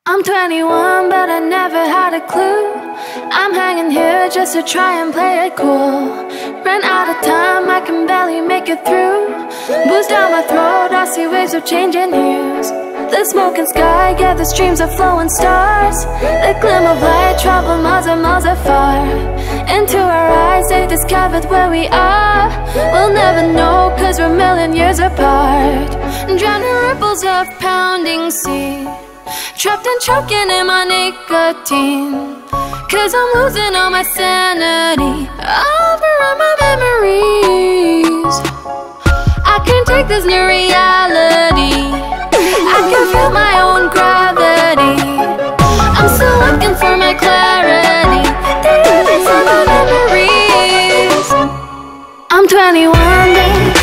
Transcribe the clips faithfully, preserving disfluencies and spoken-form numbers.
I'm twenty-one, but I never had a clue. I'm hanging here just to try and play it cool. Ran out of time, I can barely make it through. Booze down my throat, I see waves of changing hues. The smoking sky, yeah, the streams of flowing stars. The glimmer of light, travel miles and miles afar. Into our eyes, they discovered where we are. We'll never know, cause we're a million years apart. Drowning ripples of pounding sea, trapped and choking in my nicotine, cause I'm losing all my sanity over all my memories. I can't take this new reality, I can feel my own gravity. I'm still looking for my clarity, these are my memories. I'm twenty-one, babe.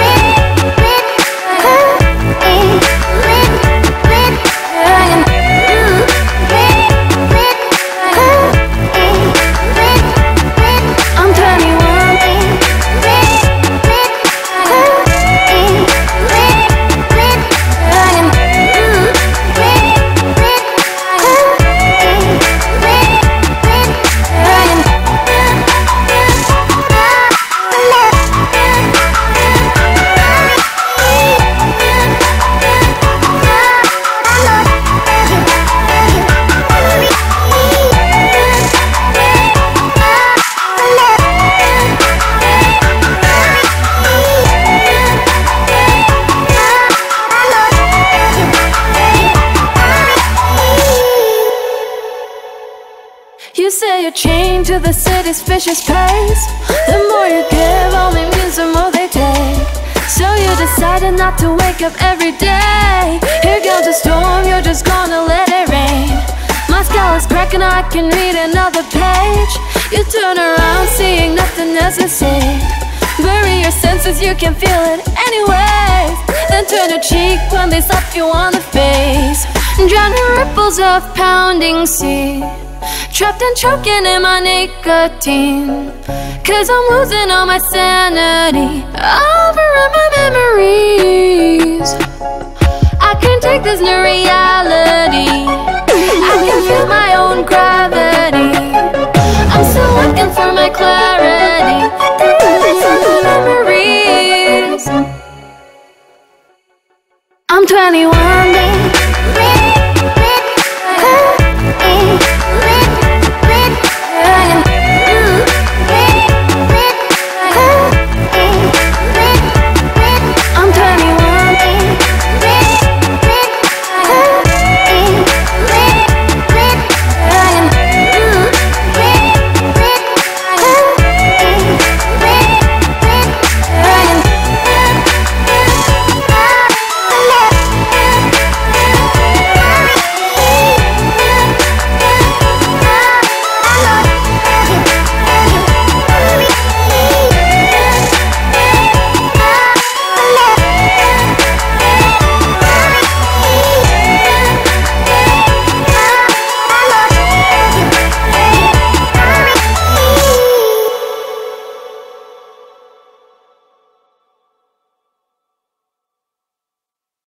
You say you're chained to the city's vicious pace. The more you give only means the more they take. So you decided not to wake up every day. Here comes a storm, you're just gonna let it rain. My skull is cracking, I can read another page. You turn around, seeing nothing as I say. Bury your senses, you can feel it anyways. Then turn your cheek when they slap you on the face. Drowning ripples of pounding sea, trapped and choking in my nicotine, cause I'm losing all my sanity over all my memories. I can't take this new reality.